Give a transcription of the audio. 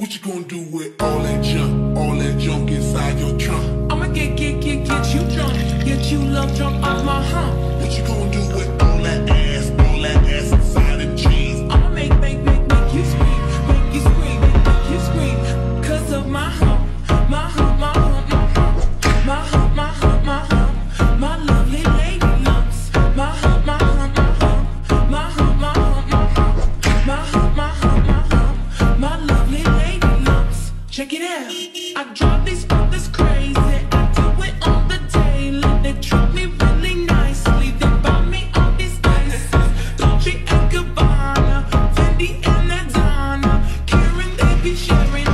What you gonna do with all that junk inside your trunk? I'ma get you drunk, get you love drunk off my hump. What you gonna do with all that ass inside them jeans? I'ma make you scream, make you scream, 'cause of my hump, my hump, my hump, my hump, my hump, my hump, my hump, my lovely lady lumps, my hump, my hump, my hump, my hump, my hump, my hump, my hump, my hump, my hump, my lovely lady lumps. Check it out, I drive these brothers crazy, I do it on the daily, they treat me really nicely, they buy me all these ices, Dolce and Gabbana, Fendi and Adana, Karen they be sharing.